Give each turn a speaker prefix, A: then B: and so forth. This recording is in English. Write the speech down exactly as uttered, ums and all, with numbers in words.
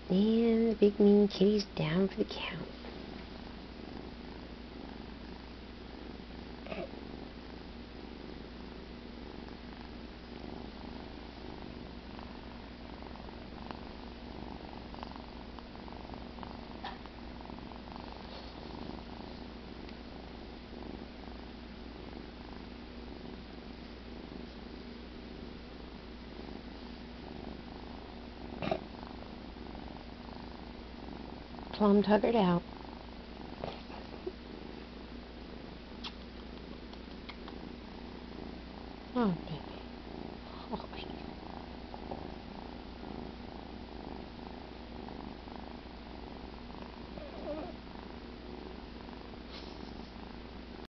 A: And the big mean kitty's down for the count. Plum tuggered out. Oh, baby.